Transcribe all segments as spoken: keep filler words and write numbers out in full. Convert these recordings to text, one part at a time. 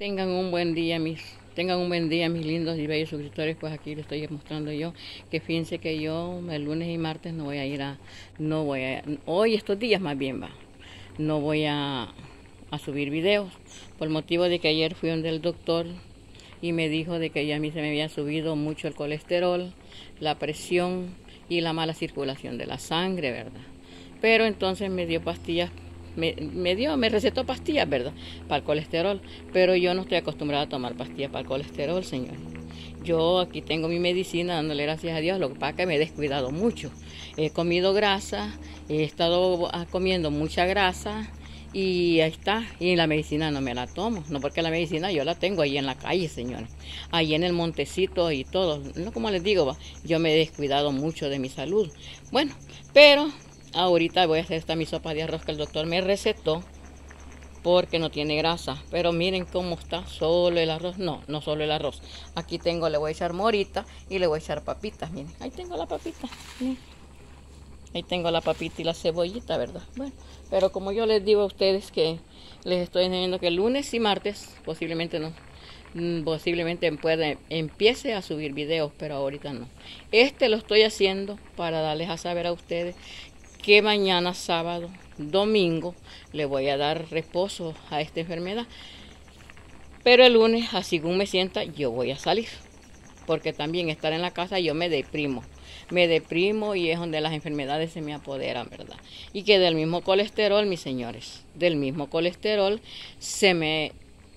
Tengan un buen día, mis, tengan un buen día, mis lindos y bellos suscriptores. Pues aquí les estoy mostrando yo que fíjense que yo el lunes y martes no voy a ir a, no voy a, hoy estos días más bien va, no voy a, a subir videos por motivo de que ayer fui donde el doctor y me dijo de que ya a mí se me había subido mucho el colesterol, la presión y la mala circulación de la sangre, ¿verdad? Pero entonces me dio pastillas. Me, me dio, me recetó pastillas, ¿verdad? Para el colesterol, pero yo no estoy acostumbrada a tomar pastillas para el colesterol, señor. Yo aquí tengo mi medicina, dándole gracias a Dios, lo que pasa es que me he descuidado mucho. He comido grasa, he estado comiendo mucha grasa y ahí está. Y la medicina no me la tomo, no porque la medicina yo la tengo ahí en la calle, señor. Ahí en el montecito y todo. No, como les digo, yo me he descuidado mucho de mi salud. Bueno, pero ahorita voy a hacer esta mi sopa de arroz que el doctor me recetó porque no tiene grasa. Pero miren cómo está, solo el arroz. No, no solo el arroz. Aquí tengo, le voy a echar morita y le voy a echar papitas. Miren, ahí tengo la papita. Miren. Ahí tengo la papita y la cebollita, ¿verdad? Bueno, pero como yo les digo a ustedes que les estoy enseñando que el lunes y martes posiblemente no. Posiblemente puede, empiece a subir videos, pero ahorita no. Este lo estoy haciendo para darles a saber a ustedes que mañana sábado, domingo, le voy a dar reposo a esta enfermedad. Pero el lunes, así como me sienta, yo voy a salir. Porque también estar en la casa yo me deprimo. Me deprimo y es donde las enfermedades se me apoderan, ¿verdad? Y que del mismo colesterol, mis señores, del mismo colesterol se me...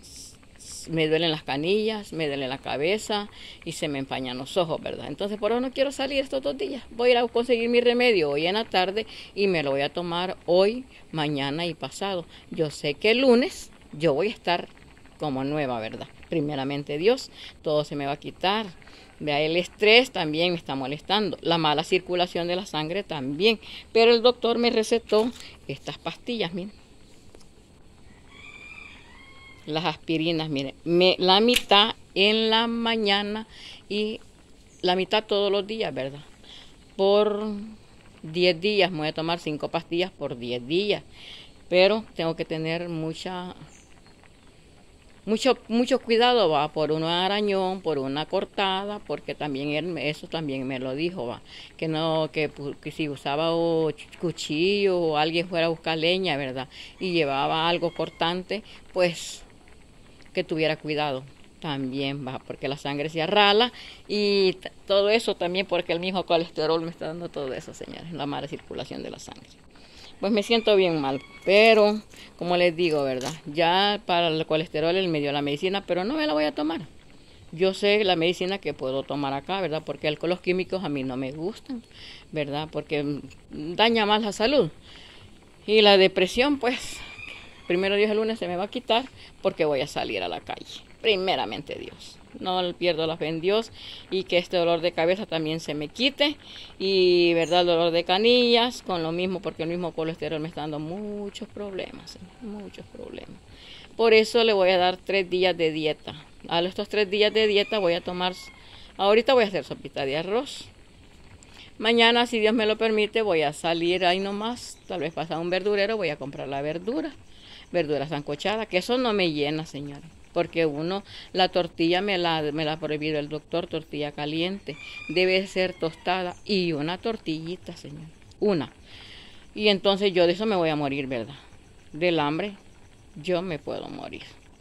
me duelen las canillas, me duele la cabeza y se me empañan los ojos, ¿verdad? Entonces por eso no quiero salir estos dos días. Voy a ir a conseguir mi remedio hoy en la tarde y me lo voy a tomar hoy, mañana y pasado. Yo sé que el lunes yo voy a estar como nueva, ¿verdad? Primeramente Dios, todo se me va a quitar. Vea, el estrés también me está molestando, la mala circulación de la sangre también. Pero el doctor me recetó estas pastillas, miren. Las aspirinas, miren, me, la mitad en la mañana y la mitad todos los días, ¿verdad? Por diez días, me voy a tomar cinco pastillas por diez días, pero tengo que tener mucha, mucho, mucho cuidado, va, por un arañón, por una cortada, porque también él, eso también me lo dijo, va, que no, que, que si usaba o cuchillo o alguien fuera a buscar leña, ¿verdad? Y llevaba algo cortante, pues que tuviera cuidado también, va, porque la sangre se arrala y todo eso también porque el mismo colesterol me está dando todo eso, señores, la mala circulación de la sangre. Pues me siento bien mal, pero como les digo, ¿verdad? Ya para el colesterol él me dio la medicina, pero no me la voy a tomar. Yo sé la medicina que puedo tomar acá, ¿verdad? Porque los químicos a mí no me gustan, ¿verdad? Porque daña más la salud. Y la depresión, pues... primero Dios, el lunes se me va a quitar porque voy a salir a la calle. Primeramente Dios. No pierdo la fe en Dios y que este dolor de cabeza también se me quite. Y verdad, el dolor de canillas con lo mismo porque el mismo colesterol me está dando muchos problemas. Muchos problemas. Por eso le voy a dar tres días de dieta. A estos tres días de dieta voy a tomar... ahorita voy a hacer sopita de arroz. Mañana, si Dios me lo permite, voy a salir ahí nomás. Tal vez pasa a un verdurero, voy a comprar la verdura. Verduras sancochadas, que eso no me llena, señores, porque uno, la tortilla me la, me la ha prohibido el doctor, tortilla caliente, debe ser tostada y una tortillita, señor, una. Y entonces yo de eso me voy a morir, ¿verdad? Del hambre, yo me puedo morir.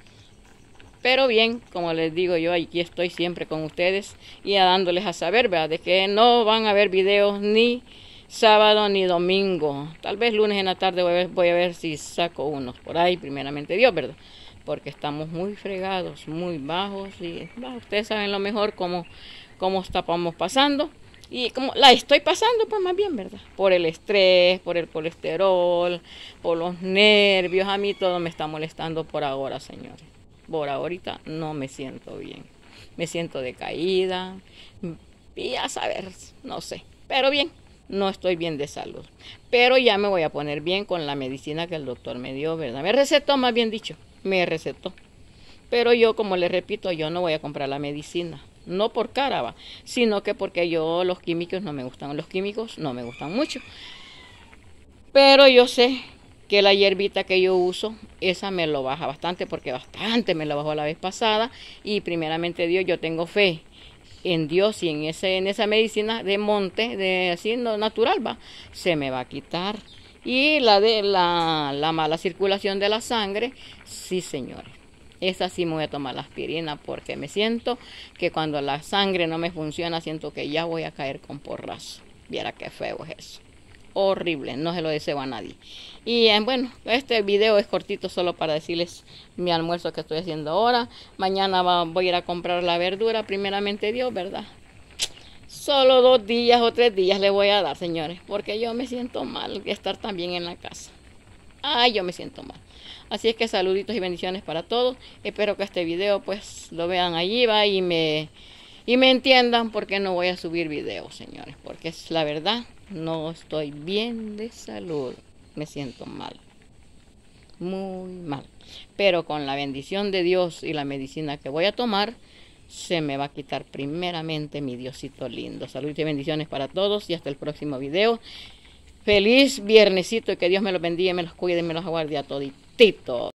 Pero bien, como les digo yo, aquí estoy siempre con ustedes y dándoles a saber, ¿verdad? De que no van a haber videos ni sábado ni domingo, tal vez lunes en la tarde voy a ver, voy a ver si saco unos por ahí, primeramente Dios, ¿verdad? Porque estamos muy fregados, muy bajos y bah, ustedes saben lo mejor cómo, cómo estamos pasando y como la estoy pasando, pues más bien, ¿verdad? Por el estrés, por el colesterol, por los nervios, a mí todo me está molestando por ahora, señores. Por ahorita no me siento bien, me siento decaída y a saber, no sé, pero bien. No estoy bien de salud, pero ya me voy a poner bien con la medicina que el doctor me dio, ¿verdad? Me recetó, más bien dicho, me recetó. Pero yo, como les repito, yo no voy a comprar la medicina, no por cara, va, sino que porque yo los químicos no me gustan, los químicos no me gustan mucho. Pero yo sé que la hierbita que yo uso, esa me lo baja bastante, porque bastante me lo bajó la vez pasada. Y primeramente Dios, yo tengo fe en Dios y en, ese, en esa medicina de monte, de así no, natural, va, se me va a quitar. Y la de la, la mala circulación de la sangre, sí, señores. Esa sí me voy a tomar la aspirina, porque me siento que cuando la sangre no me funciona, siento que ya voy a caer con porrazo. Viera qué feo es eso. Horrible, no se lo deseo a nadie. Y eh, bueno, este video es cortito solo para decirles mi almuerzo que estoy haciendo ahora. Mañana va, voy a ir a comprar la verdura, primeramente Dios, ¿verdad? Solo dos días o tres días le voy a dar, señores, porque yo me siento mal de estar también en la casa. Ay, yo me siento mal. Así es que saluditos y bendiciones para todos. Espero que este video pues lo vean allí, va, y me, y me entiendan porque no voy a subir videos, señores. Porque es la verdad, no estoy bien de salud. Me siento mal. Muy mal. Pero con la bendición de Dios y la medicina que voy a tomar, se me va a quitar primeramente mi Diosito lindo. Saludos y bendiciones para todos y hasta el próximo video. Feliz viernesito y que Dios me los bendiga, me los cuide y me los aguarde a toditito.